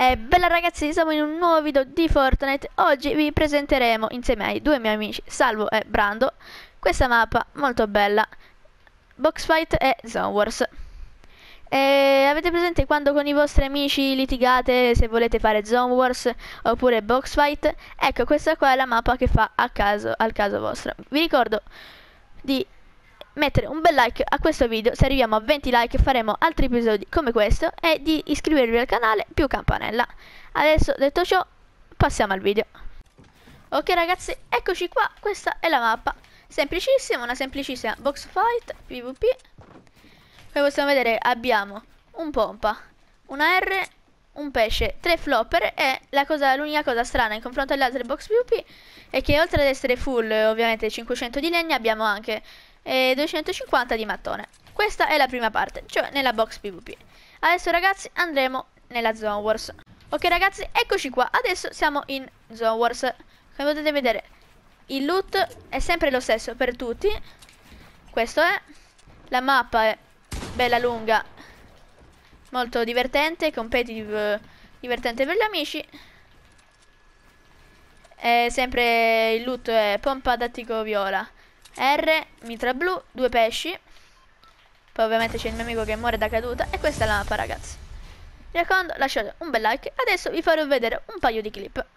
Bella ragazzi, siamo in un nuovo video di Fortnite. Oggi vi presenteremo insieme ai due miei amici Salvo e Brando questa mappa molto bella, Box Fight e Zone Wars. Avete presente quando con i vostri amici litigate se volete fare Zone Wars oppure Box Fight? Ecco, questa qua è la mappa che fa al caso vostro. Vi ricordo di mettere un bel like a questo video. Se arriviamo a 20 like faremo altri episodi come questo, e di iscrivervi al canale più campanella. Adesso detto ciò, passiamo al video. Ok ragazzi, eccoci qua, questa è la mappa. Semplicissima, una semplicissima box fight PvP. Come possiamo vedere abbiamo un pompa, una R, un pesce, 3 flopper, e l'unica cosa strana in confronto alle altre box PvP è che oltre ad essere full ovviamente 500 di legna abbiamo anche 250 di mattone. Questa è la prima parte, cioè nella box PvP. Adesso ragazzi andremo nella Zone Wars. Ok ragazzi, eccoci qua, adesso siamo in Zone Wars. Come potete vedere il loot è sempre lo stesso per tutti. Questo è, la mappa è bella lunga, molto divertente, competitive, divertente per gli amici. E sempre il loot è pompa dattico viola, R, mitra blu, 2 pesci. Poi ovviamente c'è il mio amico che muore da caduta. E questa è la mappa ragazzi. Mi raccomando, lasciate un bel like. Adesso vi farò vedere un paio di clip.